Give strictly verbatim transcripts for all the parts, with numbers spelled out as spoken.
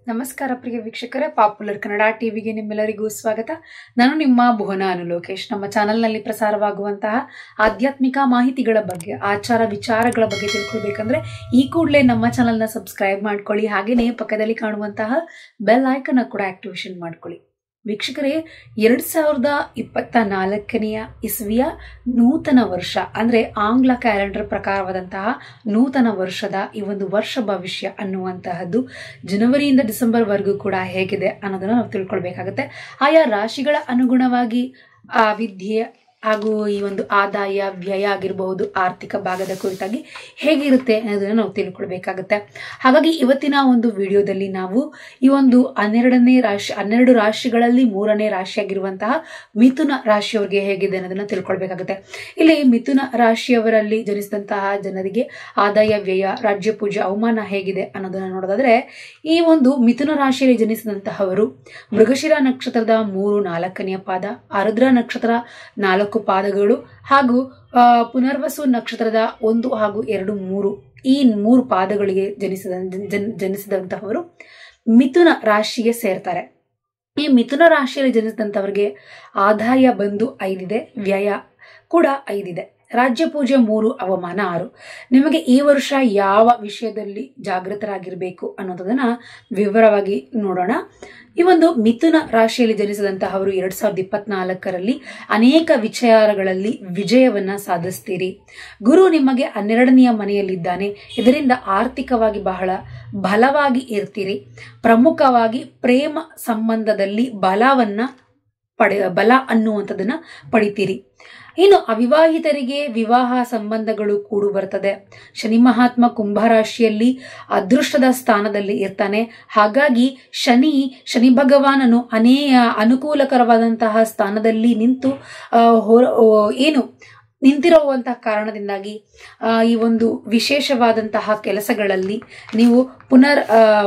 ನಮಸ್ಕಾರ ಪ್ರಿಯ ವೀಕ್ಷಕರೇ, ಪಾಪ್ಯುಲರ್ ಕನ್ನಡ ಟಿವಿಗೆ ನಿಮ್ಮೆಲ್ಲರಿಗೂ ಸ್ವಾಗತ. ನಾನು ನಿಮ್ಮ ಭುವನ ಅನು ಲೋಕೇಶ್. ನಮ್ಮ ಚಾನೆಲ್ನಲ್ಲಿ ಪ್ರಸಾರವಾಗುವಂತಹ ಆಧ್ಯಾತ್ಮಿಕ ಮಾಹಿತಿಗಳ ಬಗ್ಗೆ, ಆಚಾರ ವಿಚಾರಗಳ ಬಗ್ಗೆ ತಿಳ್ಕೊಳ್ಬೇಕಂದ್ರೆ ಈ ಕೂಡಲೇ ನಮ್ಮ ಚಾನೆಲ್ನ ಸಬ್ಸ್ಕ್ರೈಬ್ ಮಾಡ್ಕೊಳ್ಳಿ. ಹಾಗೆಯೇ ಪಕ್ಕದಲ್ಲಿ ಕಾಣುವಂತಹ ಬೆಲ್ ಐಕನ್ ಕೂಡ ಆಕ್ಟಿವೇಶನ್ ಮಾಡ್ಕೊಳ್ಳಿ. ವೀಕ್ಷಕರೇ, ಎರಡ್ ಸಾವಿರದ ಇಪ್ಪತ್ತ ನಾಲ್ಕನೆಯ ಇಸ್ವಿಯ ನೂತನ ವರ್ಷ ಅಂದ್ರೆ ಆಂಗ್ಲ ಕ್ಯಾಲೆಂಡರ್ ಪ್ರಕಾರವಾದಂತಹ ನೂತನ ವರ್ಷದ ಈ ಒಂದು ವರ್ಷ ಭವಿಷ್ಯ ಅನ್ನುವಂತಹದ್ದು ಜನವರಿಯಿಂದ ಡಿಸೆಂಬರ್ ವರೆಗೂ ಕೂಡ ಹೇಗಿದೆ ಅನ್ನೋದನ್ನ ನಾವು ತಿಳ್ಕೊಳ್ಬೇಕಾಗತ್ತೆ. ಆಯಾ ರಾಶಿಗಳ ಅನುಗುಣವಾಗಿ ಆ ವಿದ್ಯೆ ಹಾಗೂ ಈ ಒಂದು ಆದಾಯ ವ್ಯಯ ಆಗಿರಬಹುದು, ಆರ್ಥಿಕ ಭಾಗದ ಕುರಿತಾಗಿ ಹೇಗಿರುತ್ತೆ ಅನ್ನೋದನ್ನ ನಾವು ತಿಳ್ಕೊಳ್ಬೇಕಾಗತ್ತೆ. ಹಾಗಾಗಿ ಇವತ್ತಿನ ಒಂದು ವಿಡಿಯೋದಲ್ಲಿ ನಾವು ಈ ಒಂದು ಹನ್ನೆರಡನೇ ರಾಶಿ ಹನ್ನೆರಡು ರಾಶಿಗಳಲ್ಲಿ ಮೂರನೇ ರಾಶಿಯಾಗಿರುವಂತಹ ಮಿಥುನ ರಾಶಿಯವರಿಗೆ ಹೇಗಿದೆ ಅನ್ನೋದನ್ನ ತಿಳ್ಕೊಳ್ಬೇಕಾಗುತ್ತೆ. ಇಲ್ಲಿ ಮಿಥುನ ರಾಶಿಯವರಲ್ಲಿ ಜನಿಸಿದಂತಹ ಜನರಿಗೆ ಆದಾಯ ವ್ಯಯ, ರಾಜ್ಯ ಪೂಜೆ, ಅವಮಾನ ಹೇಗಿದೆ ಅನ್ನೋದನ್ನ ನೋಡೋದಾದ್ರೆ, ಈ ಒಂದು ಮಿಥುನ ರಾಶಿಯಲ್ಲಿ ಜನಿಸಿದಂತಹವರು ಮೃಗಶಿರ ನಕ್ಷತ್ರದ ಮೂರು ನಾಲ್ಕನೆಯ ಪಾದ, ಆರುದ್ರ ನಕ್ಷತ್ರ ನಾಲ್ಕು ಪಾದಗಳು ಹಾಗೂ ಪುನರ್ವಸು ನಕ್ಷತ್ರದ ಒಂದು ಹಾಗೂ ಎರಡು ಮೂರು ಈ ಮೂರು ಪಾದಗಳಿಗೆ ಜನಿಸಿದ ಜನಿಸಿದಂತಹವರು ಮಿಥುನ ರಾಶಿಗೆ ಸೇರ್ತಾರೆ. ಈ ಮಿಥುನ ರಾಶಿಯಲ್ಲಿ ಜನಿಸಿದಂತವರಿಗೆ ಆದಾಯ ಬಂದು ಐದಿದೆ, ವ್ಯಯ ಕೂಡ ಐದಿದೆ, ರಾಜ್ಯ ಪೂಜೆ ಮೂರು, ಅವಮಾನ ಆರು. ನಿಮಗೆ ಈ ವರ್ಷ ಯಾವ ವಿಷಯದಲ್ಲಿ ಜಾಗೃತರಾಗಿರ್ಬೇಕು ಅನ್ನೋದನ್ನ ವಿವರವಾಗಿ ನೋಡೋಣ. ಈ ಒಂದು ಮಿಥುನ ರಾಶಿಯಲ್ಲಿ ಜನಿಸಿದಂತಹವರು ಎರಡ್ ಸಾವಿರದ ಇಪ್ಪತ್ನಾಲ್ಕರಲ್ಲಿ ಅನೇಕ ವಿಚಾರಗಳಲ್ಲಿ ವಿಜಯವನ್ನ ಸಾಧಿಸ್ತೀರಿ. ಗುರು ನಿಮಗೆ ಹನ್ನೆರಡನೆಯ ಮನೆಯಲ್ಲಿದ್ದಾನೆ. ಇದರಿಂದ ಆರ್ಥಿಕವಾಗಿ ಬಹಳ ಬಲವಾಗಿ ಇರ್ತೀರಿ. ಪ್ರಮುಖವಾಗಿ ಪ್ರೇಮ ಸಂಬಂಧದಲ್ಲಿ ಬಲವನ್ನ ಪಡೆ ಬಲ ಅನ್ನುವಂಥದ್ದನ್ನ ಪಡಿತೀರಿ. ಇನ್ನು ಅವಿವಾಹಿತರಿಗೆ ವಿವಾಹ ಸಂಬಂಧಗಳು ಕೂಡು ಬರ್ತದೆ. ಶನಿ ಮಹಾತ್ಮ ಕುಂಭರಾಶಿಯಲ್ಲಿ ಅದೃಷ್ಟದ ಸ್ಥಾನದಲ್ಲಿ ಇರ್ತಾನೆ. ಹಾಗಾಗಿ ಶನಿ ಶನಿ ಭಗವಾನನು ಅನೇ ಅನುಕೂಲಕರವಾದಂತಹ ಸ್ಥಾನದಲ್ಲಿ ನಿಂತು ಹೊರ ಏನು ನಿಂತಿರುವಂತಹ ಕಾರಣದಿಂದಾಗಿ ಈ ಒಂದು ವಿಶೇಷವಾದಂತಹ ಕೆಲಸಗಳಲ್ಲಿ ನೀವು ಪುನರ್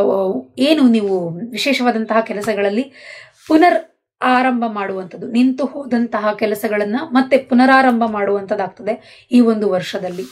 ಏನು ನೀವು ವಿಶೇಷವಾದಂತಹ ಕೆಲಸಗಳಲ್ಲಿ ಪುನರ್ ಆರಂಭ ಮಾಡುವಂಥದ್ದು, ನಿಂತು ಹೋದಂತಹ ಕೆಲಸಗಳನ್ನ ಮತ್ತೆ ಪುನರಾರಂಭ ಮಾಡುವಂಥದ್ದಾಗ್ತದೆ ಈ ಒಂದು ವರ್ಷದಲ್ಲಿ.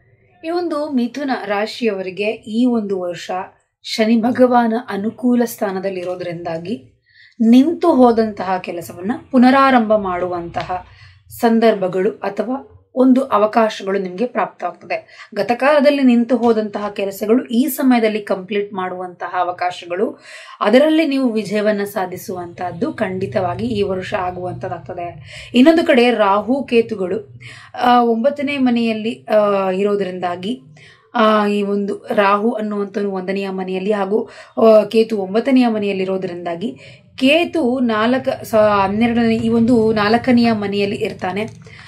ಈ ಒಂದು ಮಿಥುನ ರಾಶಿಯವರಿಗೆ ಈ ಒಂದು ವರ್ಷ ಶನಿ ಭಗವಾನ ಅನುಕೂಲ ಸ್ಥಾನದಲ್ಲಿರೋದ್ರಿಂದಾಗಿ ನಿಂತು ಹೋದಂತಹ ಕೆಲಸವನ್ನ ಪುನರಾರಂಭ ಮಾಡುವಂತಹ ಸಂದರ್ಭಗಳು ಅಥವಾ ಒಂದು ಅವಕಾಶಗಳು ನಿಮಗೆ ಪ್ರಾಪ್ತವಾಗ್ತದೆ. ಗತಕಾಲದಲ್ಲಿ ನಿಂತು ಹೋದಂತಹ ಕೆಲಸಗಳು ಈ ಸಮಯದಲ್ಲಿ ಕಂಪ್ಲೀಟ್ ಮಾಡುವಂತಹ ಅವಕಾಶಗಳು, ಅದರಲ್ಲಿ ನೀವು ವಿಜಯವನ್ನ ಸಾಧಿಸುವಂತಹದ್ದು ಖಂಡಿತವಾಗಿ ಈ ವರ್ಷ ಆಗುವಂತದ್ದಾಗ್ತದೆ. ಇನ್ನೊಂದು ಕಡೆ ರಾಹು ಕೇತುಗಳು ಆ ಒಂಬತ್ತನೇ ಮನೆಯಲ್ಲಿ ಅಹ್ ಇರೋದ್ರಿಂದಾಗಿ ಆ ಈ ಒಂದು ರಾಹು ಅನ್ನುವಂಥ ಒಂದನೆಯ ಮನೆಯಲ್ಲಿ ಹಾಗೂ ಕೇತು ಒಂಬತ್ತನೆಯ ಮನೆಯಲ್ಲಿ ಇರೋದ್ರಿಂದಾಗಿ ಕೇತು ನಾಲ್ಕ ಹನ್ನೆರಡನೇ ಈ ಒಂದು ನಾಲ್ಕನೆಯ ಮನೆಯಲ್ಲಿ ಇರ್ತಾನೆ.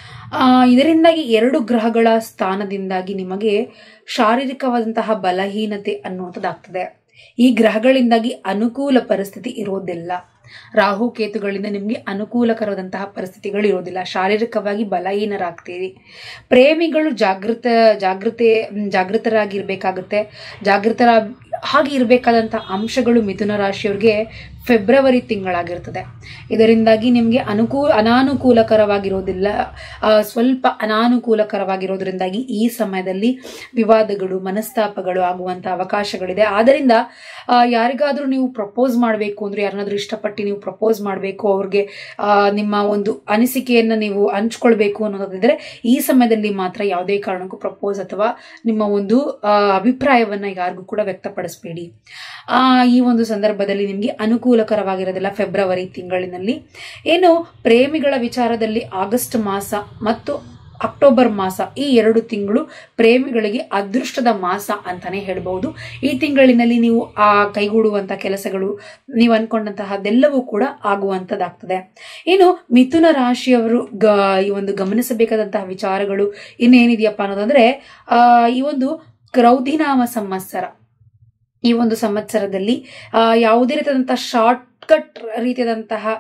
ಆ ಇದರಿಂದಾಗಿ ಎರಡು ಗ್ರಹಗಳ ಸ್ಥಾನದಿಂದಾಗಿ ನಿಮಗೆ ಶಾರೀರಿಕವಾದಂತಹ ಬಲಹೀನತೆ ಅನ್ನುವಂಥದ್ದಾಗ್ತದೆ. ಈ ಗ್ರಹಗಳಿಂದಾಗಿ ಅನುಕೂಲ ಪರಿಸ್ಥಿತಿ ಇರೋದಿಲ್ಲ. ರಾಹು ಕೇತುಗಳಿಂದ ನಿಮಗೆ ಅನುಕೂಲಕರವಾದಂತಹ ಪರಿಸ್ಥಿತಿಗಳು ಇರೋದಿಲ್ಲ. ಶಾರೀರಿಕವಾಗಿ ಬಲಹೀನರಾಗ್ತೀರಿ. ಪ್ರೇಮಿಗಳು ಜಾಗೃತ ಜಾಗೃತೆ ಜಾಗೃತರಾಗಿರ್ಬೇಕಾಗುತ್ತೆ. ಜಾಗೃತರ ಹಾಗೆ ಇರಬೇಕಾದಂತಹ ಅಂಶಗಳು ಮಿಥುನ ರಾಶಿಯವರಿಗೆ ಫೆಬ್ರವರಿ ತಿಂಗಳಾಗಿರ್ತದೆ. ಇದರಿಂದಾಗಿ ನಿಮಗೆ ಅನುಕೂಲ ಅನಾನುಕೂಲಕರವಾಗಿರೋದಿಲ್ಲ, ಸ್ವಲ್ಪ ಅನಾನುಕೂಲಕರವಾಗಿರೋದ್ರಿಂದಾಗಿ ಈ ಸಮಯದಲ್ಲಿ ವಿವಾದಗಳು, ಮನಸ್ತಾಪಗಳು ಆಗುವಂತ ಅವಕಾಶಗಳಿದೆ. ಆದ್ದರಿಂದ ಯಾರಿಗಾದ್ರೂ ನೀವು ಪ್ರಪೋಸ್ ಮಾಡಬೇಕು ಅಂದ್ರೆ, ಯಾರನ್ನಾದ್ರೂ ಇಷ್ಟಪಟ್ಟು ನೀವು ಪ್ರಪೋಸ್ ಮಾಡಬೇಕು, ಅವ್ರಿಗೆ ಆ ನಿಮ್ಮ ಒಂದು ಅನಿಸಿಕೆಯನ್ನ ನೀವು ಹಂಚ್ಕೊಳ್ಬೇಕು ಅನ್ನೋದಿದ್ರೆ ಈ ಸಮಯದಲ್ಲಿ ಮಾತ್ರ ಯಾವುದೇ ಕಾರಣಕ್ಕೂ ಪ್ರಪೋಸ್ ಅಥವಾ ನಿಮ್ಮ ಒಂದು ಅಭಿಪ್ರಾಯವನ್ನ ಯಾರಿಗೂ ಕೂಡ ವ್ಯಕ್ತಪಡಿಸಬೇಡಿ. ಆ ಈ ಒಂದು ಸಂದರ್ಭದಲ್ಲಿ ನಿಮ್ಗೆ ಅನುಕೂಲಕರವಾಗಿರೋದಿಲ್ಲ ಫೆಬ್ರವರಿ ತಿಂಗಳಿನಲ್ಲಿ. ಏನು ಪ್ರೇಮಿಗಳ ವಿಚಾರದಲ್ಲಿ ಆಗಸ್ಟ್ ಮಾಸ ಮತ್ತು ಅಕ್ಟೋಬರ್ ಮಾಸ ಈ ಎರಡು ತಿಂಗಳು ಪ್ರೇಮಿಗಳಿಗೆ ಅದೃಷ್ಟದ ಮಾಸ ಅಂತಾನೆ ಹೇಳ್ಬಹುದು. ಈ ತಿಂಗಳಿನಲ್ಲಿ ನೀವು ಆ ಕೈಗೂಡುವಂತ ಕೆಲಸಗಳು, ನೀವು ಅನ್ಕೊಂಡಂತಹದ್ದೆಲ್ಲವೂ ಕೂಡ ಆಗುವಂತದ್ದಾಗ್ತದೆ. ಇನ್ನು ಮಿಥುನ ರಾಶಿಯವರು ಗ ಈ ಒಂದು ಗಮನಿಸಬೇಕಾದಂತಹ ವಿಚಾರಗಳು ಇನ್ನೇನಿದೆಯಪ್ಪ ಅನ್ನೋದಂದ್ರೆ, ಆ ಈ ಒಂದು ಕ್ರೌಧಿನಾಮ ಸಂವತ್ಸರ, ಈ ಒಂದು ಸಂವತ್ಸರದಲ್ಲಿ ಆ ಯಾವುದೇ ರೀತಿಯಾದಂತಹ ಶಾರ್ಟ್ ಕಟ್ ರೀತಿಯಾದಂತಹ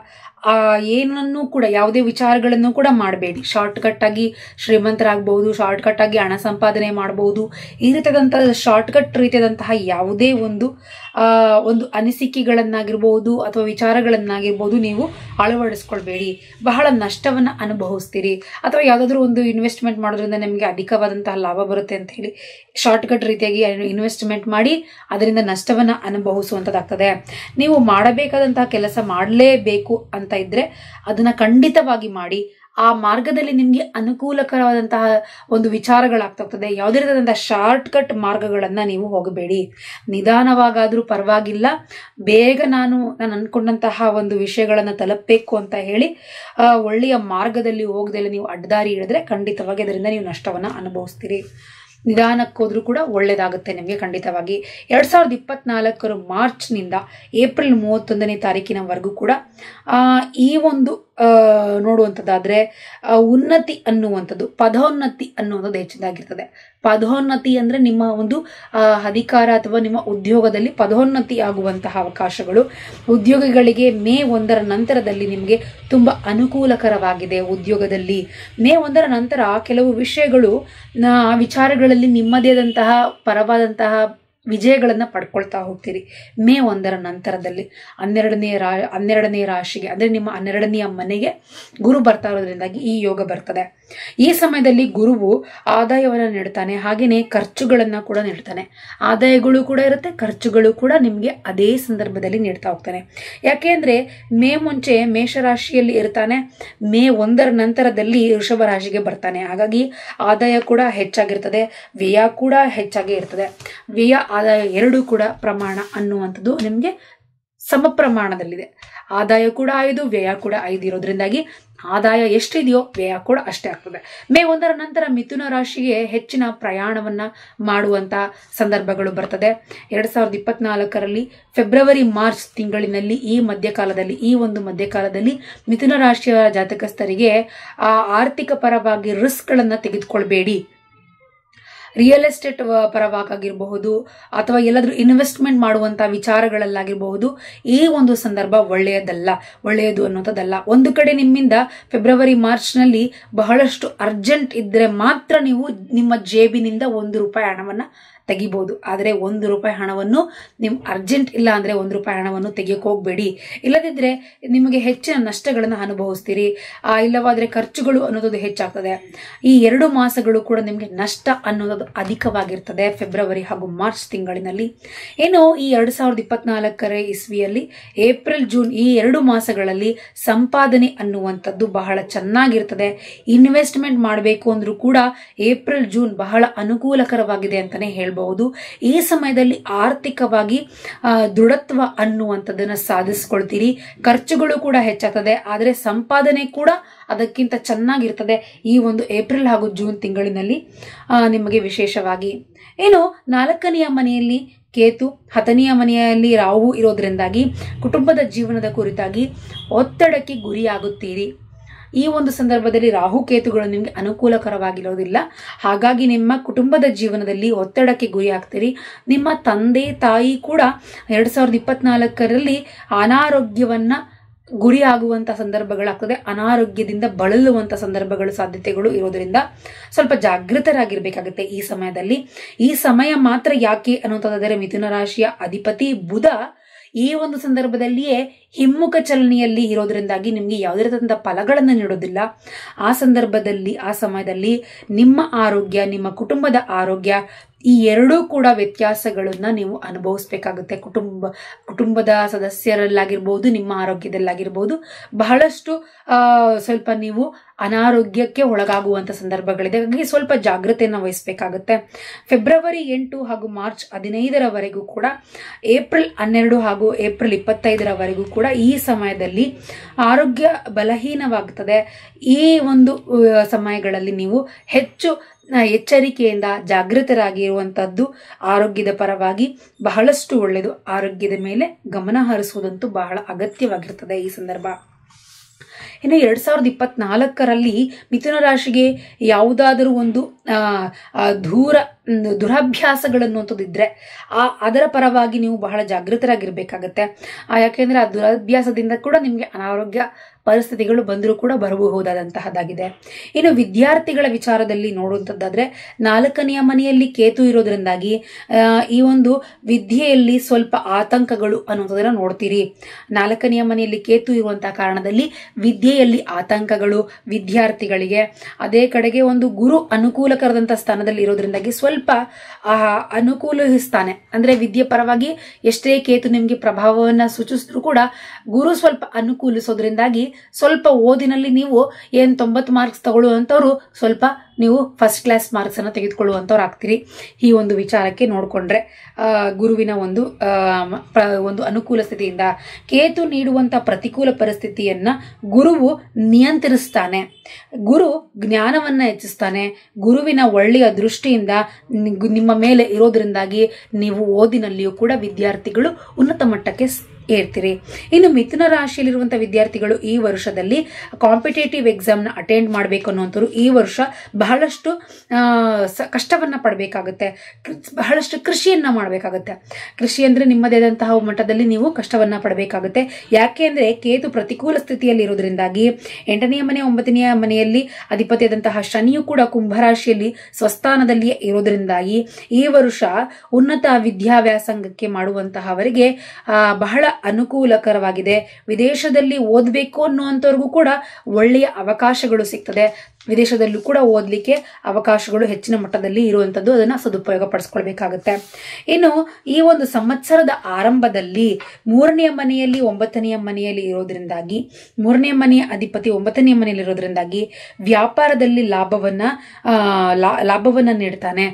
ಆ ಏನನ್ನು ಕೂಡ ಯಾವುದೇ ವಿಚಾರಗಳನ್ನು ಕೂಡ ಮಾಡಬೇಡಿ. ಶಾರ್ಟ್ ಕಟ್ ಆಗಿ ಶ್ರೀಮಂತರಾಗಬಹುದು, ಶಾರ್ಟ್ ಕಟ್ ಆಗಿ ಹಣ ಸಂಪಾದನೆ ಮಾಡಬಹುದು. ಈ ರೀತಿಯಾದಂತಹ ಶಾರ್ಟ್ ಕಟ್ ರೀತಿಯಾದಂತಹ ಯಾವುದೇ ಒಂದು ಆ ಒಂದು ಅನಿಸಿಕೆಗಳನ್ನಾಗಿರ್ಬಹುದು ಅಥವಾ ವಿಚಾರಗಳನ್ನಾಗಿರ್ಬಹುದು ನೀವು ಅಳವಡಿಸ್ಕೊಳ್ಬೇಡಿ. ಬಹಳ ನಷ್ಟವನ್ನ ಅನುಭವಿಸ್ತೀರಿ. ಅಥವಾ ಯಾವುದಾದ್ರೂ ಒಂದು ಇನ್ವೆಸ್ಟ್ಮೆಂಟ್ ಮಾಡೋದ್ರಿಂದ ನಿಮಗೆ ಅಧಿಕವಾದಂತಹ ಲಾಭ ಬರುತ್ತೆ ಅಂತ ಹೇಳಿ ಶಾರ್ಟ್ ಕಟ್ ರೀತಿಯಾಗಿ ಇನ್ವೆಸ್ಟ್ಮೆಂಟ್ ಮಾಡಿ ಅದರಿಂದ ನಷ್ಟವನ್ನ ಅನುಭವಿಸುವಂತದ್ದಾಗ್ತದೆ. ನೀವು ಮಾಡಬೇಕಾದಂತಹ ಕೆಲಸ ಮಾಡಲೇಬೇಕು ಅಂತ ಇದ್ರೆ ಅದನ್ನ ಖಂಡಿತವಾಗಿ ಮಾಡಿ. ಆ ಮಾರ್ಗದಲ್ಲಿ ನಿಮ್ಗೆ ಅನುಕೂಲಕರವಾದಂತಹ ಒಂದು ವಿಚಾರಗಳಾಗ್ತದೆ. ಯಾವುದೇ ರೀತಿಯಾದಂತಹ ಶಾರ್ಟ್ ಕಟ್ ಮಾರ್ಗಗಳನ್ನ ನೀವು ಹೋಗಬೇಡಿ. ನಿಧಾನವಾಗಾದ್ರೂ ಪರವಾಗಿಲ್ಲ, ಬೇಗ ನಾನು ನಾನು ಅನ್ಕೊಂಡಂತಹ ಒಂದು ವಿಷಯಗಳನ್ನ ತಲುಪಬೇಕು ಅಂತ ಹೇಳಿ ಆ ಒಳ್ಳೆಯ ಮಾರ್ಗದಲ್ಲಿ ಹೋಗದಲ್ಲಿ ನೀವು ಅಡ್ಡದಾರಿ ಹಿಡಿದ್ರೆ ಖಂಡಿತವಾಗಿ ಅದರಿಂದ ನೀವು ನಷ್ಟವನ್ನ ಅನುಭವಿಸ್ತೀರಿ. ನಿಧಾನಕ್ಕೋದ್ರೂ ಕೂಡ ಒಳ್ಳೇದಾಗುತ್ತೆ ನಿಮಗೆ ಖಂಡಿತವಾಗಿ. ಎರಡ್ ಸಾವಿರದ ಇಪ್ಪತ್ನಾಲ್ಕರ ಮಾರ್ಚ್ ನಿಂದ ಏಪ್ರಿಲ್ ಮೂವತ್ತೊಂದನೇ ತಾರೀಕಿನವರೆಗೂ ಕೂಡ ಆ ಈ ಒಂದು ಅಹ್ ನೋಡುವಂಥದ್ದಾದ್ರೆ ಉನ್ನತಿ ಅನ್ನುವಂಥದ್ದು, ಪದೋನ್ನತಿ ಅನ್ನುವಂಥದ್ದು ಹೆಚ್ಚಿದಾಗಿರ್ತದೆ. ಪದೋನ್ನತಿ ಅಂದ್ರೆ ನಿಮ್ಮ ಒಂದು ಅಹ್ ಅಧಿಕಾರ ಅಥವಾ ನಿಮ್ಮ ಉದ್ಯೋಗದಲ್ಲಿ ಪದೋನ್ನತಿ ಆಗುವಂತಹ ಅವಕಾಶಗಳು. ಉದ್ಯೋಗಿಗಳಿಗೆ ಮೇ ಒಂದರ ನಂತರದಲ್ಲಿ ನಿಮಗೆ ತುಂಬಾ ಅನುಕೂಲಕರವಾಗಿದೆ. ಉದ್ಯೋಗದಲ್ಲಿ ಮೇ ಒಂದರ ನಂತರ ಕೆಲವು ವಿಷಯಗಳು ಆ ವಿಚಾರಗಳಲ್ಲಿ ನಿಮ್ಮದೇ ಆದಂತಹ ಪರವಾದಂತಹ ವಿಜಯಗಳನ್ನ ಪಡ್ಕೊಳ್ತಾ ಹೋಗ್ತೀರಿ. ಮೇ ಒಂದರ ನಂತರದಲ್ಲಿ ಹನ್ನೆರಡನೇ ರಾ ಹನ್ನೆರಡನೇ ರಾಶಿಗೆ ಅಂದ್ರೆ ನಿಮ್ಮ ಹನ್ನೆರಡನೆಯ ಮನೆಗೆ ಗುರು ಬರ್ತಾ ಇರೋದ್ರಿಂದಾಗಿ ಈ ಯೋಗ ಬರ್ತದೆ. ಈ ಸಮಯದಲ್ಲಿ ಗುರುವು ಆದಾಯವನ್ನ ನೀಡ್ತಾನೆ, ಹಾಗೇನೆ ಖರ್ಚುಗಳನ್ನ ಕೂಡ ನೀಡ್ತಾನೆ. ಆದಾಯಗಳು ಕೂಡ ಇರುತ್ತೆ, ಖರ್ಚುಗಳು ಕೂಡ ನಿಮ್ಗೆ ಅದೇ ಸಂದರ್ಭದಲ್ಲಿ ನೀಡ್ತಾ ಹೋಗ್ತಾನೆ. ಯಾಕೆಂದ್ರೆ ಮೇ ಮುಂಚೆ ಮೇಷರಾಶಿಯಲ್ಲಿ ಇರ್ತಾನೆ, ಮೇ ಒಂದರ ನಂತರದಲ್ಲಿ ವೃಷಭ ರಾಶಿಗೆ ಬರ್ತಾನೆ. ಹಾಗಾಗಿ ಆದಾಯ ಕೂಡ ಹೆಚ್ಚಾಗಿರ್ತದೆ, ವ್ಯಯ ಕೂಡ ಹೆಚ್ಚಾಗಿ ಇರ್ತದೆ. ವ್ಯಯ ಆದಾಯ ಎರಡು ಕೂಡ ಪ್ರಮಾಣ ಅನ್ನುವಂಥದ್ದು ನಿಮ್ಗೆ ಸಮ ಪ್ರಮಾಣದಲ್ಲಿದೆ. ಆದಾಯ ಕೂಡ ಐದು, ವ್ಯಯ ಕೂಡ ಐದು ಇರೋದ್ರಿಂದಾಗಿ ಆದಾಯ ಎಷ್ಟಿದೆಯೋ ವ್ಯಯ ಕೂಡ ಅಷ್ಟೇ ಆಗ್ತದೆ. ಮೇ ಒಂದರ ನಂತರ ಮಿಥುನ ರಾಶಿಗೆ ಹೆಚ್ಚಿನ ಪ್ರಯಾಣವನ್ನ ಮಾಡುವಂತಹ ಸಂದರ್ಭಗಳು ಬರ್ತದೆ. ಎರಡ್ ಸಾವಿರದ ಇಪ್ಪತ್ನಾಲ್ಕರಲ್ಲಿ ಫೆಬ್ರವರಿ ಮಾರ್ಚ್ ತಿಂಗಳಿನಲ್ಲಿ ಈ ಮಧ್ಯಕಾಲದಲ್ಲಿ ಈ ಒಂದು ಮಧ್ಯಕಾಲದಲ್ಲಿ ಮಿಥುನ ರಾಶಿಯ ಜಾತಕಸ್ಥರಿಗೆ ಆ ಆರ್ಥಿಕ ಪರವಾಗಿ ರಿಸ್ಕ್ ಗಳನ್ನ ತೆಗೆದುಕೊಳ್ಬೇಡಿ. ರಿಯಲ್ ಎಸ್ಟೇಟ್ ಪರವಾಗಿರಬಹುದು ಅಥವಾ ಎಲ್ಲಾದ್ರೂ ಇನ್ವೆಸ್ಟ್ಮೆಂಟ್ ಮಾಡುವಂತಹ ವಿಚಾರಗಳಲ್ಲಾಗಿರಬಹುದು ಈ ಒಂದು ಸಂದರ್ಭ ಒಳ್ಳೆಯದಲ್ಲ, ಒಳ್ಳೆಯದು ಅನ್ನೋಂಥದ್ದಲ್ಲ. ಒಂದು ಕಡೆ ನಿಮ್ಮಿಂದ ಫೆಬ್ರವರಿ ಮಾರ್ಚ್ ನಲ್ಲಿ ಬಹಳಷ್ಟು ಅರ್ಜೆಂಟ್ ಇದ್ರೆ ಮಾತ್ರ ನೀವು ನಿಮ್ಮ ಜೇಬಿನಿಂದ ಒಂದು ರೂಪಾಯಿ ಹಣವನ್ನ ತೆಗಿಬಹುದು. ಆದರೆ ಒಂದು ರೂಪಾಯಿ ಹಣವನ್ನು ನಿಮ್ ಅರ್ಜೆಂಟ್ ಇಲ್ಲ ಅಂದ್ರೆ ಒಂದು ರೂಪಾಯಿ ಹಣವನ್ನು ತೆಗಿಯಕ್ಕೆ ಹೋಗ್ಬೇಡಿ. ಇಲ್ಲದಿದ್ರೆ ನಿಮಗೆ ಹೆಚ್ಚಿನ ನಷ್ಟಗಳನ್ನ ಅನುಭವಿಸ್ತೀರಿ. ಆ ಇಲ್ಲವಾದ್ರೆ ಖರ್ಚುಗಳು ಅನ್ನೋದು ಹೆಚ್ಚಾಗ್ತದೆ. ಈ ಎರಡು ಮಾಸಗಳು ಕೂಡ ನಿಮ್ಗೆ ನಷ್ಟ ಅನ್ನೋದು ಅಧಿಕವಾಗಿರ್ತದೆ ಫೆಬ್ರವರಿ ಹಾಗೂ ಮಾರ್ಚ್ ತಿಂಗಳಿನಲ್ಲಿ. ಏನು ಈ ಎರಡ್ ಸಾವಿರದ ಇಪ್ಪತ್ನಾಲ್ಕರ ಇಸ್ವಿಯಲ್ಲಿ ಏಪ್ರಿಲ್ ಜೂನ್ ಈ ಎರಡು ಮಾಸಗಳಲ್ಲಿ ಸಂಪಾದನೆ ಅನ್ನುವಂಥದ್ದು ಬಹಳ ಚೆನ್ನಾಗಿರ್ತದೆ. ಇನ್ವೆಸ್ಟ್ಮೆಂಟ್ ಮಾಡಬೇಕು ಅಂದ್ರೂ ಕೂಡ ಏಪ್ರಿಲ್ ಜೂನ್ ಬಹಳ ಅನುಕೂಲಕರವಾಗಿದೆ ಅಂತಾನೆ ಹೇಳ್ಬೋದು. ಈ ಸಮಯದಲ್ಲಿ ಆರ್ಥಿಕವಾಗಿ ದೃಢತ್ವ ಅನ್ನುವಂಥದ್ದನ್ನ ಸಾಧಿಸ್ಕೊಳ್ತೀರಿ. ಖರ್ಚುಗಳು ಕೂಡ ಹೆಚ್ಚಾಗ್ತದೆ, ಆದ್ರೆ ಸಂಪಾದನೆ ಕೂಡ ಅದಕ್ಕಿಂತ ಚೆನ್ನಾಗಿರ್ತದೆ ಈ ಒಂದು ಏಪ್ರಿಲ್ ಹಾಗೂ ಜೂನ್ ತಿಂಗಳಿನಲ್ಲಿ. ಆ ನಿಮಗೆ ವಿಶೇಷವಾಗಿ ಏನು ನಾಲ್ಕನೆಯ ಮನೆಯಲ್ಲಿ ಕೇತು, ಹತ್ತನೆಯ ಮನೆಯಲ್ಲಿ ರಾಹು ಇರೋದ್ರಿಂದಾಗಿ ಕುಟುಂಬದ ಜೀವನದ ಕುರಿತಾಗಿ ಒತ್ತಡಕ್ಕೆ ಗುರಿಯಾಗುತ್ತೀರಿ. ಈ ಒಂದು ಸಂದರ್ಭದಲ್ಲಿ ರಾಹು ಕೇತುಗಳು ನಿಮ್ಗೆ ಅನುಕೂಲಕರವಾಗಿರೋದಿಲ್ಲ. ಹಾಗಾಗಿ ನಿಮ್ಮ ಕುಟುಂಬದ ಜೀವನದಲ್ಲಿ ಒತ್ತಡಕ್ಕೆ ಗುರಿ ಆಗ್ತೀರಿ. ನಿಮ್ಮ ತಂದೆ ತಾಯಿ ಕೂಡ ಎರಡ್ ಸಾವಿರದ ಇಪ್ಪತ್ನಾಲ್ಕರಲ್ಲಿ ಅನಾರೋಗ್ಯವನ್ನ ಗುರಿ ಆಗುವಂತ ಸಂದರ್ಭಗಳಾಗ್ತದೆ. ಅನಾರೋಗ್ಯದಿಂದ ಬಳಲುವಂತ ಸಂದರ್ಭಗಳು ಸಾಧ್ಯತೆಗಳು ಇರೋದ್ರಿಂದ ಸ್ವಲ್ಪ ಜಾಗೃತರಾಗಿರ್ಬೇಕಾಗುತ್ತೆ ಈ ಸಮಯದಲ್ಲಿ. ಈ ಸಮಯ ಮಾತ್ರ ಯಾಕೆ ಅನ್ನುವಂಥದ್ದಾದರೆ ಮಿಥುನ ರಾಶಿಯ ಅಧಿಪತಿ ಬುಧ ಈ ಒಂದು ಸಂದರ್ಭದಲ್ಲಿಯೇ ಹಿಮ್ಮುಖ ಚಲನೆಯಲ್ಲಿ ಇರೋದ್ರಿಂದಾಗಿ ನಿಮ್ಗೆ ಯಾವುದೇ ರೀತಿಯಾದಂತಹ ಫಲಗಳನ್ನು ನೀಡೋದಿಲ್ಲ. ಆ ಸಂದರ್ಭದಲ್ಲಿ ಆ ಸಮಯದಲ್ಲಿ ನಿಮ್ಮ ಆರೋಗ್ಯ, ನಿಮ್ಮ ಕುಟುಂಬದ ಆರೋಗ್ಯ ಈ ಎರಡೂ ಕೂಡ ವ್ಯತ್ಯಾಸಗಳನ್ನ ನೀವು ಅನುಭವಿಸ್ಬೇಕಾಗುತ್ತೆ. ಕುಟುಂಬ ಕುಟುಂಬದ ಸದಸ್ಯರಲ್ಲಾಗಿರ್ಬೋದು, ನಿಮ್ಮ ಆರೋಗ್ಯದಲ್ಲಾಗಿರ್ಬೋದು ಬಹಳಷ್ಟು ಆ ಸ್ವಲ್ಪ ನೀವು ಅನಾರೋಗ್ಯಕ್ಕೆ ಒಳಗಾಗುವಂತ ಸಂದರ್ಭಗಳಿದೆ. ಹಾಗಾಗಿ ಸ್ವಲ್ಪ ಜಾಗೃತೆಯನ್ನು ವಹಿಸಬೇಕಾಗುತ್ತೆ. ಫೆಬ್ರವರಿ ಎಂಟು ಹಾಗೂ ಮಾರ್ಚ್ ಹದಿನೈದರವರೆಗೂ ಕೂಡ, ಏಪ್ರಿಲ್ ಹನ್ನೆರಡು ಹಾಗೂ ಏಪ್ರಿಲ್ ಇಪ್ಪತ್ತೈದರವರೆಗೂ ಕೂಡ ಈ ಸಮಯದಲ್ಲಿ ಆರೋಗ್ಯ ಬಲಹೀನವಾಗುತ್ತದೆ. ಈ ಒಂದು ಸಮಯಗಳಲ್ಲಿ ನೀವು ಹೆಚ್ಚು ಎಚ್ಚರಿಕೆಯಿಂದ ಜಾಗೃತರಾಗಿರುವಂತದ್ದು ಆರೋಗ್ಯದ ಪರವಾಗಿ ಬಹಳಷ್ಟು ಒಳ್ಳೆಯದು. ಆರೋಗ್ಯದ ಮೇಲೆ ಗಮನ ಹರಿಸುವುದಂತೂ ಬಹಳ ಅಗತ್ಯವಾಗಿರ್ತದೆ ಈ ಸಂದರ್ಭ. ಇನ್ನು ಎರಡ್ ಸಾವಿರದ ಇಪ್ಪತ್ನಾಲ್ಕರಲ್ಲಿ ಮಿಥುನ ರಾಶಿಗೆ ಯಾವುದಾದರೂ ಒಂದು ಆ ದೂರ ದುರಭ್ಯಾಸಗಳನ್ನುವಂಥದ್ದು ಇದ್ರೆ ಆ ಅದರ ಪರವಾಗಿ ನೀವು ಬಹಳ ಜಾಗೃತರಾಗಿರ್ಬೇಕಾಗತ್ತೆ. ಆ ಯಾಕೆಂದ್ರೆ ಆ ದುರಭ್ಯಾಸದಿಂದ ಕೂಡ ನಿಮ್ಗೆ ಅನಾರೋಗ್ಯ ಪರಿಸ್ಥಿತಿಗಳು ಬಂದರೂ ಕೂಡ ಬರಬಹುದಾದಂತಹದ್ದಾಗಿದೆ. ಇನ್ನು ವಿದ್ಯಾರ್ಥಿಗಳ ವಿಚಾರದಲ್ಲಿ ನೋಡುವಂಥದ್ದಾದ್ರೆ ನಾಲ್ಕನೆಯ ಮನೆಯಲ್ಲಿ ಕೇತು ಇರೋದ್ರಿಂದಾಗಿ ಈ ಒಂದು ವಿದ್ಯೆಯಲ್ಲಿ ಸ್ವಲ್ಪ ಆತಂಕಗಳು ಅನ್ನುವಂಥದ್ದನ್ನ ನೋಡ್ತೀರಿ. ನಾಲ್ಕನೆಯ ಮನೆಯಲ್ಲಿ ಕೇತು ಇರುವಂತಹ ಕಾರಣದಲ್ಲಿ ವಿದ್ಯೆಯಲ್ಲಿ ಆತಂಕಗಳು ವಿದ್ಯಾರ್ಥಿಗಳಿಗೆ, ಅದೇ ಕಡೆಗೆ ಒಂದು ಗುರು ಅನುಕೂಲಕರದಂತಹ ಸ್ಥಾನದಲ್ಲಿ ಇರೋದ್ರಿಂದಾಗಿ ಸ್ವಲ್ಪ ಆ ಅನುಕೂಲಿಸ್ತಾನೆ. ಅಂದ್ರೆ ವಿದ್ಯೆ ಪರವಾಗಿ ಎಷ್ಟೇ ಕೇತು ನಿಮ್ಗೆ ಪ್ರಭಾವವನ್ನ ಸೂಚಿಸಿದ್ರು ಕೂಡ ಗುರು ಸ್ವಲ್ಪ ಅನುಕೂಲಿಸೋದ್ರಿಂದಾಗಿ ಸ್ವಲ್ಪ ಓದಿನಲ್ಲಿ ನೀವು ಏನ್ ತೊಂಬತ್ತು ಮಾರ್ಕ್ಸ್ ತಗೊಳ್ಳುವಂತವ್ರು ಸ್ವಲ್ಪ ನೀವು ಫಸ್ಟ್ ಕ್ಲಾಸ್ ಮಾರ್ಕ್ಸ್ ಅನ್ನು ತೆಗೆದುಕೊಳ್ಳುವಂತವ್ರು ಆಗ್ತೀರಿ. ಈ ಒಂದು ವಿಚಾರಕ್ಕೆ ನೋಡ್ಕೊಂಡ್ರೆ ಆ ಗುರುವಿನ ಒಂದು ಆ ಒಂದು ಅನುಕೂಲ ಸ್ಥಿತಿಯಿಂದ ಕೇತು ನೀಡುವಂತ ಪ್ರತಿಕೂಲ ಪರಿಸ್ಥಿತಿಯನ್ನ ಗುರುವು ನಿಯಂತ್ರಿಸ್ತಾನೆ. ಗುರು ಜ್ಞಾನವನ್ನ ಹೆಚ್ಚಿಸ್ತಾನೆ. ಗುರುವಿನ ಒಳ್ಳೆಯ ದೃಷ್ಟಿಯಿಂದ ನಿಮ್ಮ ಮೇಲೆ ಇರೋದ್ರಿಂದಾಗಿ ನೀವು ಓದಿನಲ್ಲಿಯೂ ಕೂಡ ವಿದ್ಯಾರ್ಥಿಗಳು ಉನ್ನತ ಮಟ್ಟಕ್ಕೆ ಏರ್ತೀರಿ. ಇನ್ನು ಮಿಥುನ ರಾಶಿಯಲ್ಲಿರುವಂತಹ ವಿದ್ಯಾರ್ಥಿಗಳು ಈ ವರ್ಷದಲ್ಲಿ ಕಾಂಪಿಟೇಟಿವ್ ಎಕ್ಸಾಮ್ ನ ಅಟೆಂಡ್ ಮಾಡಬೇಕು ಅನ್ನುವಂಥವ್ರು ಈ ವರ್ಷ ಬಹಳಷ್ಟು ಆ ಕಷ್ಟವನ್ನ ಪಡಬೇಕಾಗುತ್ತೆ. ಬಹಳಷ್ಟು ಕೃಷಿಯನ್ನ ಮಾಡಬೇಕಾಗುತ್ತೆ. ಕೃಷಿ ಅಂದ್ರೆ ನಿಮ್ಮದೇ ಆದಂತಹ ಮಟ್ಟದಲ್ಲಿ ನೀವು ಕಷ್ಟವನ್ನ ಪಡಬೇಕಾಗುತ್ತೆ. ಯಾಕೆ ಅಂದ್ರೆ ಕೇತು ಪ್ರತಿಕೂಲ ಸ್ಥಿತಿಯಲ್ಲಿ ಇರೋದ್ರಿಂದಾಗಿ ಎಂಟನೆಯ ಮನೆ ಒಂಬತ್ತನೆಯ ಮನೆಯಲ್ಲಿ ಅಧಿಪತಿಯಾದಂತಹ ಶನಿಯು ಕೂಡ ಕುಂಭರಾಶಿಯಲ್ಲಿ ಸ್ವಸ್ಥಾನದಲ್ಲಿಯೇ ಇರೋದ್ರಿಂದಾಗಿ ಈ ವರ್ಷ ಉನ್ನತ ವಿದ್ಯಾಭ್ಯಾಸಂಗಕ್ಕೆ ಮಾಡುವಂತಹವರಿಗೆ ಆ ಬಹಳ ಅನುಕೂಲಕರವಾಗಿದೆ. ವಿದೇಶದಲ್ಲಿ ಓದಬೇಕು ಅನ್ನುವಂಥವ್ರಿಗೂ ಕೂಡ ಒಳ್ಳೆಯ ಅವಕಾಶಗಳು ಸಿಗ್ತದೆ. ವಿದೇಶದಲ್ಲೂ ಕೂಡ ಓದಲಿಕ್ಕೆ ಅವಕಾಶಗಳು ಹೆಚ್ಚಿನ ಮಟ್ಟದಲ್ಲಿ ಇರುವಂತದ್ದು, ಅದನ್ನ ಸದುಪಯೋಗ ಪಡಿಸ್ಕೊಳ್ಬೇಕಾಗುತ್ತೆ. ಇನ್ನು ಈ ಒಂದು ಸಂವತ್ಸರದ ಆರಂಭದಲ್ಲಿ ಮೂರನೆಯ ಮನೆಯಲ್ಲಿ ಒಂಬತ್ತನೆಯ ಮನೆಯಲ್ಲಿ ಇರೋದ್ರಿಂದಾಗಿ ಮೂರನೆಯ ಮನೆಯ ಅಧಿಪತಿ ಒಂಬತ್ತನೆಯ ಮನೆಯಲ್ಲಿ ಇರೋದ್ರಿಂದಾಗಿ ವ್ಯಾಪಾರದಲ್ಲಿ ಲಾಭವನ್ನ ಆ ಲಾಭವನ್ನ ನೀಡ್ತಾನೆ.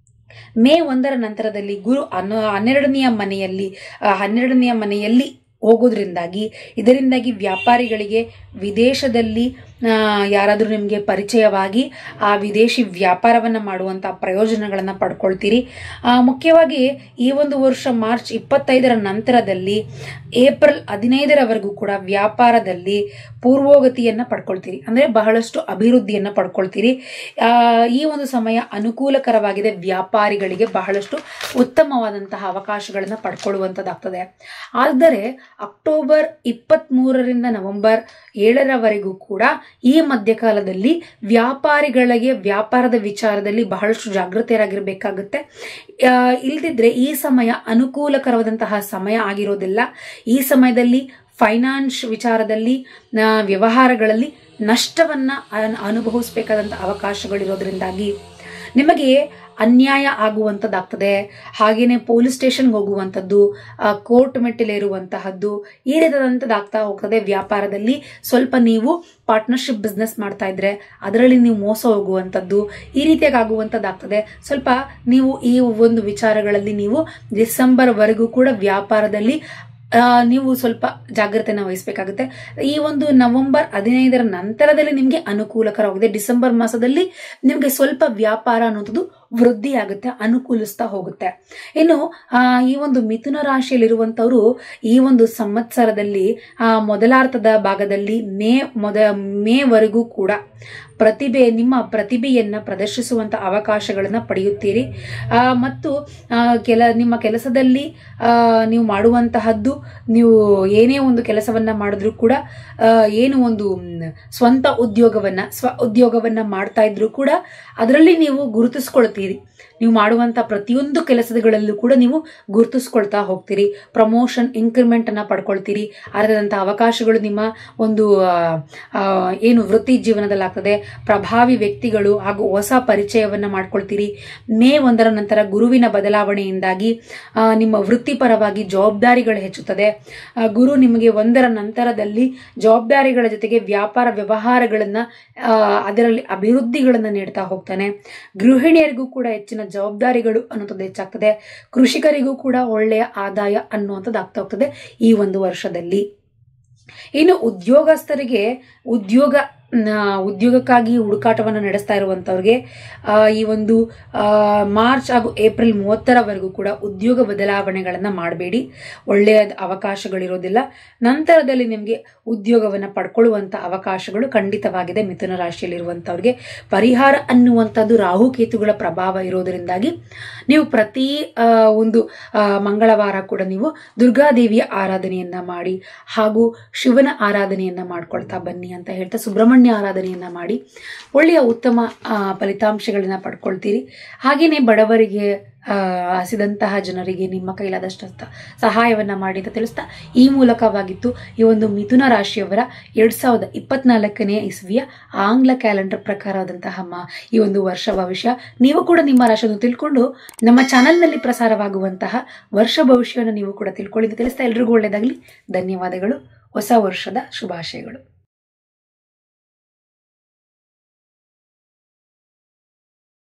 ಮೇ ಒಂದರ ನಂತರದಲ್ಲಿ ಗುರು ಹನ್ನ ಹನ್ನೆರಡನೆಯ ಮನೆಯಲ್ಲಿ ಹನ್ನೆರಡನೆಯ ಮನೆಯಲ್ಲಿ ಹೋಗೋದ್ರಿಂದಾಗಿ ಇದರಿಂದಾಗಿ ವ್ಯಾಪಾರಿಗಳಿಗೆ ವಿದೇಶದಲ್ಲಿ ಯಾರಾದರೂ ನಿಮಗೆ ಪರಿಚಯವಾಗಿ ಆ ವಿದೇಶಿ ವ್ಯಾಪಾರವನ್ನ ಮಾಡುವಂತಹ ಪ್ರಯೋಜನಗಳನ್ನ ಪಡ್ಕೊಳ್ತೀರಿ. ಮುಖ್ಯವಾಗಿ ಈ ಒಂದು ವರ್ಷ ಮಾರ್ಚ್ ಇಪ್ಪತ್ತೈದರ ನಂತರದಲ್ಲಿ ಏಪ್ರಿಲ್ ಹದಿನೈದರವರೆಗೂ ಕೂಡ ವ್ಯಾಪಾರದಲ್ಲಿ ಪೂರ್ವೋಗತಿಯನ್ನ ಪಡ್ಕೊಳ್ತೀರಿ. ಅಂದ್ರೆ ಬಹಳಷ್ಟು ಅಭಿವೃದ್ಧಿಯನ್ನ ಪಡ್ಕೊಳ್ತೀರಿ. ಆ ಈ ಒಂದು ಸಮಯ ಅನುಕೂಲಕರವಾಗಿದೆ. ವ್ಯಾಪಾರಿಗಳಿಗೆ ಬಹಳಷ್ಟು ಉತ್ತಮವಾದಂತಹ ಅವಕಾಶಗಳನ್ನ ಪಡ್ಕೊಳ್ಳುವಂತದ್ದಾಗ್ತದೆ. ಆದರೆ ಅಕ್ಟೋಬರ್ ಇಪ್ಪತ್ತ್ ಮೂರರಿಂದ ನವೆಂಬರ್ ಏಳರವರೆಗೂ ಕೂಡ ಈ ಮಧ್ಯಕಾಲದಲ್ಲಿ ವ್ಯಾಪಾರಿಗಳಿಗೆ ವ್ಯಾಪಾರದ ವಿಚಾರದಲ್ಲಿ ಬಹಳಷ್ಟು ಜಾಗೃತೆಯರಾಗಿರ್ಬೇಕಾಗುತ್ತೆ. ಇಲ್ದಿದ್ರೆ ಈ ಸಮಯ ಅನುಕೂಲಕರವಾದಂತಹ ಸಮಯ ಆಗಿರೋದಿಲ್ಲ. ಈ ಸಮಯದಲ್ಲಿ ಫೈನಾನ್ಸ್ ವಿಚಾರದಲ್ಲಿ ವ್ಯವಹಾರಗಳಲ್ಲಿ ನಷ್ಟವನ್ನ ಅನುಭವಿಸಬೇಕಾದಂತಹ ಅವಕಾಶಗಳಿರೋದ್ರಿಂದಾಗಿ ನಿಮಗೆ ಅನ್ಯಾಯ ಆಗುವಂಥದ್ದಾಗ್ತದೆ. ಹಾಗೇನೆ ಪೊಲೀಸ್ ಸ್ಟೇಷನ್ಗೆ ಹೋಗುವಂಥದ್ದು, ಕೋರ್ಟ್ ಮೆಟ್ಟಿಲೇರುವಂತಹದ್ದು, ಈ ರೀತಿಯಾದಂಥದ್ದಾಗ್ತಾ ಹೋಗ್ತದೆ. ವ್ಯಾಪಾರದಲ್ಲಿ ಸ್ವಲ್ಪ ನೀವು ಪಾರ್ಟ್ನರ್ಶಿಪ್ ಬಿಸ್ನೆಸ್ ಮಾಡ್ತಾ ಇದ್ರೆ ಅದರಲ್ಲಿ ನೀವು ಮೋಸ ಹೋಗುವಂಥದ್ದು, ಈ ರೀತಿಯಾಗಿ ಆಗುವಂಥದ್ದಾಗ್ತದೆ. ಸ್ವಲ್ಪ ನೀವು ಈ ಒಂದು ವಿಚಾರಗಳಲ್ಲಿ ನೀವು ಡಿಸೆಂಬರ್ ವರೆಗೂ ಕೂಡ ವ್ಯಾಪಾರದಲ್ಲಿ ನೀವು ಸ್ವಲ್ಪ ಜಾಗ್ರತೆನ ವಹಿಸಬೇಕಾಗುತ್ತೆ. ಈ ಒಂದು ನವೆಂಬರ್ ಹದಿನೈದರ ನಂತರದಲ್ಲಿ ನಿಮ್ಗೆ ಅನುಕೂಲಕರವಾಗಿದೆ. ಡಿಸೆಂಬರ್ ಮಾಸದಲ್ಲಿ ನಿಮ್ಗೆ ಸ್ವಲ್ಪ ವ್ಯಾಪಾರ ಅನ್ನೋದು ವೃದ್ಧಿ ಆಗುತ್ತೆ, ಅನುಕೂಲಿಸ್ತಾ ಹೋಗುತ್ತೆ. ಇನ್ನು ಆ ಈ ಒಂದು ಮಿಥುನ ರಾಶಿಯಲ್ಲಿರುವಂತವ್ರು ಈ ಒಂದು ಸಂವತ್ಸರದಲ್ಲಿ ಆ ಮೊದಲಾರ್ಧದ ಭಾಗದಲ್ಲಿ ಮೇ ಮೊದ ಮೇವರೆಗೂ ಕೂಡ ಪ್ರತಿಭೆ ನಿಮ್ಮ ಪ್ರತಿಭೆಯನ್ನ ಪ್ರದರ್ಶಿಸುವಂತ ಅವಕಾಶಗಳನ್ನ ಪಡೆಯುತ್ತೀರಿ. ಆ ಮತ್ತು ಕೆಲ ನಿಮ್ಮ ಕೆಲಸದಲ್ಲಿ ಆ ನೀವು ಮಾಡುವಂತಹದ್ದು, ನೀವು ಏನೇ ಒಂದು ಕೆಲಸವನ್ನ ಮಾಡಿದ್ರು ಕೂಡ ಏನು ಒಂದು ಸ್ವಂತ ಉದ್ಯೋಗವನ್ನ ಸ್ವ ಉದ್ಯೋಗವನ್ನ ಮಾಡ್ತಾ ಇದ್ರು ಕೂಡ ಅದರಲ್ಲಿ ನೀವು ಗುರುತಿಸ್ಕೊಳ್ತೀರಿ. ನೀವು ಮಾಡುವಂತ ಪ್ರತಿಯೊಂದು ಕೆಲಸಗಳಲ್ಲೂ ಕೂಡ ನೀವು ಗುರುತಿಸ್ಕೊಳ್ತಾ ಹೋಗ್ತೀರಿ. ಪ್ರಮೋಷನ್, ಇನ್ಕ್ರಿಮೆಂಟ್ ಅನ್ನ ಪಡ್ಕೊಳ್ತೀರಿ. ಅರ್ಧದಂತಹ ಅವಕಾಶಗಳು ನಿಮ್ಮ ಒಂದು ಏನು ವೃತ್ತಿ ಜೀವನದಲ್ಲಿ ಆಗ್ತದೆ. ಪ್ರಭಾವಿ ವ್ಯಕ್ತಿಗಳು ಹಾಗೂ ಹೊಸ ಪರಿಚಯವನ್ನ ಮಾಡ್ಕೊಳ್ತೀರಿ. ಮೇ ಒಂದರ ನಂತರ ಗುರುವಿನ ಬದಲಾವಣೆಯಿಂದಾಗಿ ನಿಮ್ಮ ವೃತ್ತಿಪರವಾಗಿ ಜವಾಬ್ದಾರಿಗಳು ಹೆಚ್ಚುತ್ತದೆ. ಗುರು ನಿಮಗೆ ಒಂದರ ನಂತರದಲ್ಲಿ ಜವಾಬ್ದಾರಿಗಳ ಜೊತೆಗೆ ವ್ಯಾಪಾರ ವ್ಯವಹಾರಗಳನ್ನ ಅದರಲ್ಲಿ ಅಭಿವೃದ್ಧಿಗಳನ್ನ ನೀಡ್ತಾ ಹೋಗ್ತಾನೆ. ಗೃಹಿಣಿಯರಿಗೂ ಕೂಡ ಹೆಚ್ಚಿನ ಜವಾಬ್ದಾರಿಗಳು ಅನ್ನುವಂಥದ್ದು ಹೆಚ್ಚಾಗ್ತದೆ. ಕೃಷಿಕರಿಗೂ ಕೂಡ ಒಳ್ಳೆಯ ಆದಾಯ ಅನ್ನುವಂಥದ್ದು ಆಗ್ತಾ ಹೋಗ್ತದೆ ಈ ಒಂದು ವರ್ಷದಲ್ಲಿ. ಇನ್ನು ಉದ್ಯೋಗಸ್ಥರಿಗೆ ಉದ್ಯೋಗ ಉದ್ಯೋಗಕ್ಕಾಗಿ ಹುಡುಕಾಟವನ್ನು ನಡೆಸ್ತಾ ಇರುವಂಥವ್ರಿಗೆ ಈ ಒಂದು ಮಾರ್ಚ್ ಹಾಗೂ ಏಪ್ರಿಲ್ ಮೂವತ್ತರವರೆಗೂ ಕೂಡ ಉದ್ಯೋಗ ಬದಲಾವಣೆಗಳನ್ನು ಮಾಡಬೇಡಿ. ಒಳ್ಳೆಯ ಅವಕಾಶಗಳಿರೋದಿಲ್ಲ. ನಂತರದಲ್ಲಿ ನಿಮಗೆ ಉದ್ಯೋಗವನ್ನು ಪಡ್ಕೊಳ್ಳುವಂಥ ಅವಕಾಶಗಳು ಖಂಡಿತವಾಗಿದೆ. ಮಿಥುನ ರಾಶಿಯಲ್ಲಿರುವಂಥವ್ರಿಗೆ ಪರಿಹಾರ ಅನ್ನುವಂಥದ್ದು ರಾಹುಕೇತುಗಳ ಪ್ರಭಾವ ಇರೋದರಿಂದಾಗಿ ನೀವು ಪ್ರತಿ ಒಂದು ಮಂಗಳವಾರ ಕೂಡ ನೀವು ದುರ್ಗಾದೇವಿಯ ಆರಾಧನೆಯನ್ನ ಮಾಡಿ ಹಾಗೂ ಶಿವನ ಆರಾಧನೆಯನ್ನ ಮಾಡ್ಕೊಳ್ತಾ ಬನ್ನಿ ಅಂತ ಹೇಳ್ತಾ ಸುಬ್ರಹ್ಮಣ್ಯ ಆರಾಧನೆಯನ್ನ ಮಾಡಿ ಒಳ್ಳೆಯ ಉತ್ತಮ ಫಲಿತಾಂಶಗಳನ್ನ ಪಡ್ಕೊಳ್ತೀರಿ. ಹಾಗೇನೆ ಬಡವರಿಗೆ ಹಸಿದಂತಹ ಜನರಿಗೆ ನಿಮ್ಮ ಕೈಲಾದಷ್ಟು ಸಹಾಯವನ್ನ ಮಾಡಿ ಅಂತ ತಿಳಿಸ್ತಾ ಈ ಮೂಲಕವಾಗಿತ್ತು ಈ ಒಂದು ಮಿಥುನ ರಾಶಿಯವರ ಎರಡ್ ಸಾವಿರದ ಇಪ್ಪತ್ನಾಲ್ಕನೇ ಇಸ್ವಿಯ ಆಂಗ್ಲ ಕ್ಯಾಲೆಂಡರ್ ಪ್ರಕಾರವಾದಂತಹ ಈ ಒಂದು ವರ್ಷ ಭವಿಷ್ಯ. ನೀವು ಕೂಡ ನಿಮ್ಮ ರಾಶಿಯನ್ನು ತಿಳ್ಕೊಂಡು ನಮ್ಮ ಚಾನೆಲ್ನಲ್ಲಿ ಪ್ರಸಾರವಾಗುವಂತಹ ವರ್ಷ ಭವಿಷ್ಯವನ್ನು ನೀವು ಕೂಡ ತಿಳ್ಕೊಳ್ಳಿ ಅಂತ ತಿಳಿಸ್ತಾ ಎಲ್ರಿಗೂ ಒಳ್ಳೆಯದಾಗಲಿ. ಧನ್ಯವಾದಗಳು. ಹೊಸ ವರ್ಷದ ಶುಭಾಶಯಗಳು.